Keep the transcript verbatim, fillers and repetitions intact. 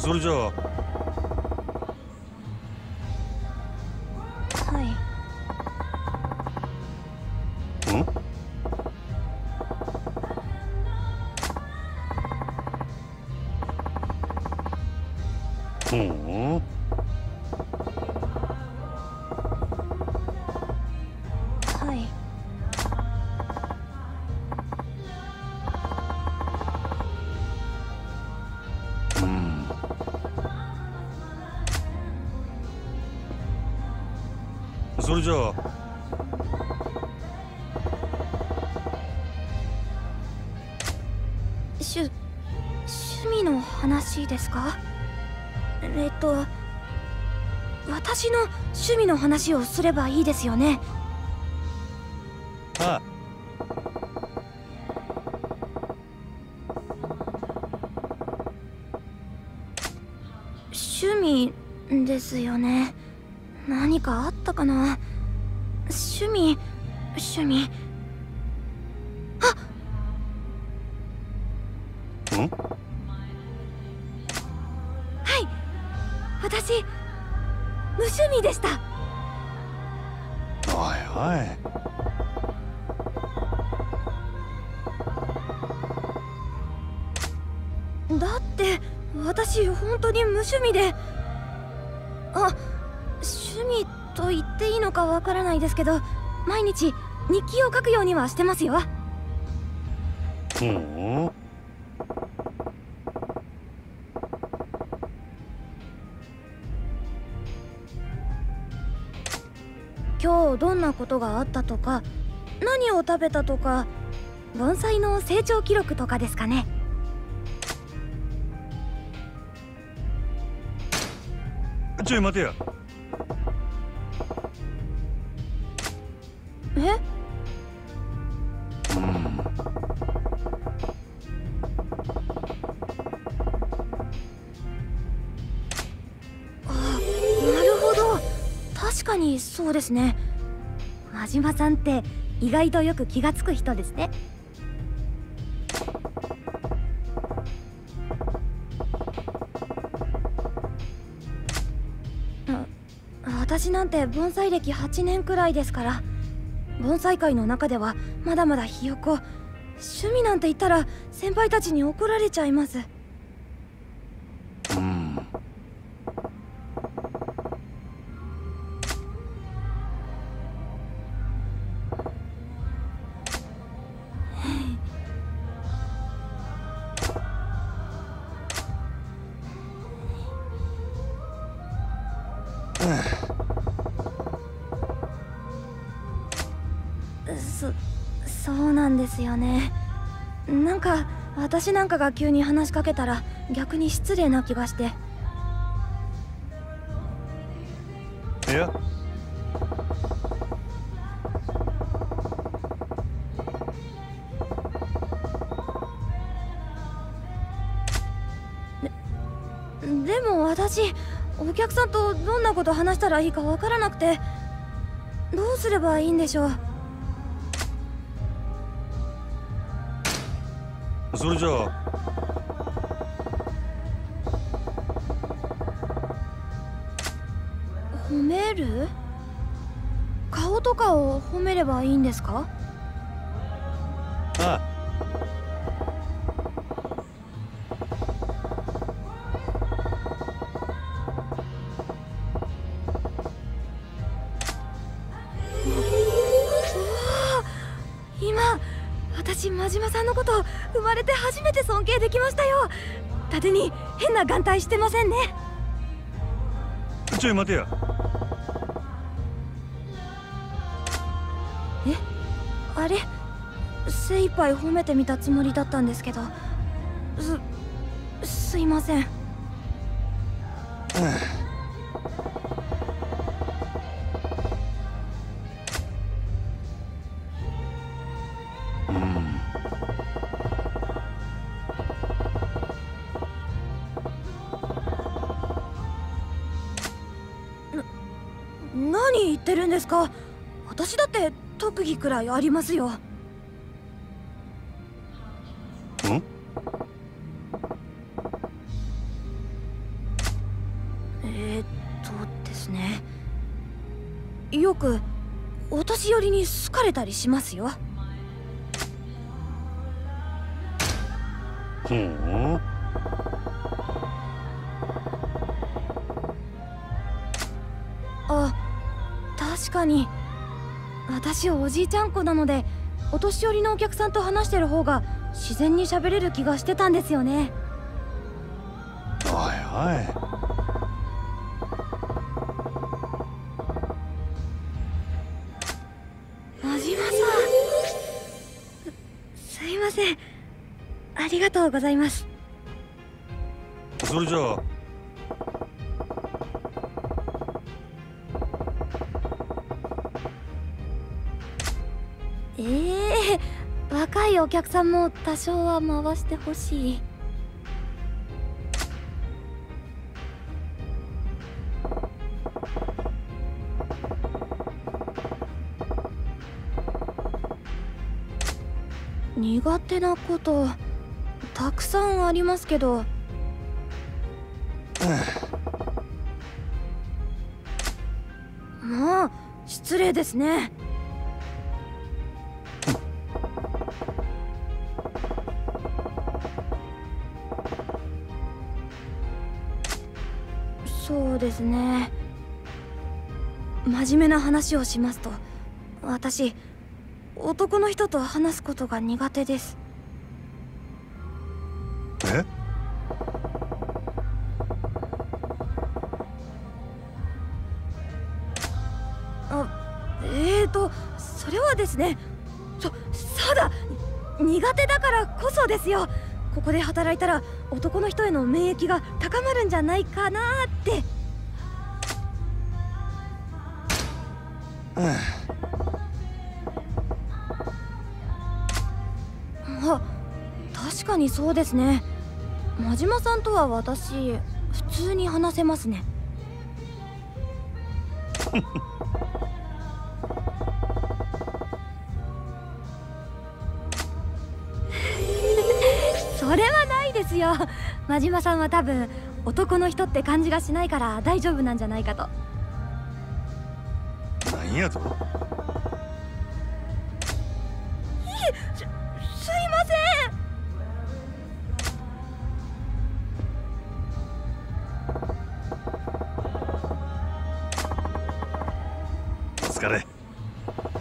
それじゃあ。 はい。 ん？ほう。 はい。 うん。それじゃあ。 しゅ趣味の話ですか？えっと私の趣味の話をすればいいですよね。 ああ。 趣味ですよね。何かあったかな。趣味趣味あん？ はい、私無趣味でした。 おいおい。 だって私本当に無趣味で、あ、趣味と言っていいのかわからないですけど、毎日日記を書くようにはしてますよ。 ほう。 今日どんなことがあったとか、何を食べたとか、盆栽の成長記録とかですかね。 ちょい待てや。 え？ うん。 あ、なるほど。確かにそうですね。真島さんって意外とよく気がつく人ですね。私なんて盆栽歴はちねんくらいですから、盆栽界の中ではまだまだひよこ。趣味なんて言ったら先輩たちに怒られちゃいます。 うん。 そ、そうなんですよね。なんか私なんかが急に話しかけたら逆に失礼な気がして。 いや。 で、でも私お客さんとどんなこと話したらいいかわからなくて、どうすればいいんでしょう。 それじゃあ。 褒める？顔とかを褒めればいいんですか？ ああ。 今私真島さんのこと生まれて初めて尊敬できましたよ。伊達に変な眼帯してませんね。 ちょい待てや。 え、あれ、精一杯褒めてみたつもりだったんですけど、す、すいません。何言ってるんですか。私だって特技くらいありますよ。 ん？ よくお年寄りに好かれたりしますよ。 ほう。 あ、確かに私おじいちゃん子なので、お年寄りのお客さんと話してる方が自然に喋れる気がしてたんですよね。 おいおい。 真島さん、す、すいません。ありがとうございます。 それじゃあ。 ええー、若いお客さんも多少は回してほしい。苦手なことたくさんありますけど、まあ失礼ですね。そうですね。真面目な話をしますと、私男の人と話すことが苦手です。 え？ あ、えーとそれはですね、そ、そうだ、苦手だからこそですよ。ここで働いたら男の人への免疫が高まるんじゃないかなーって。あ、確かにそうですね。真島さんとは私普通に話せますね。それはないですよ。真島さんは多分男の人って感じがしないから大丈夫なんじゃないかと。 なんやと？ いえ、す、すいません。 お疲れ。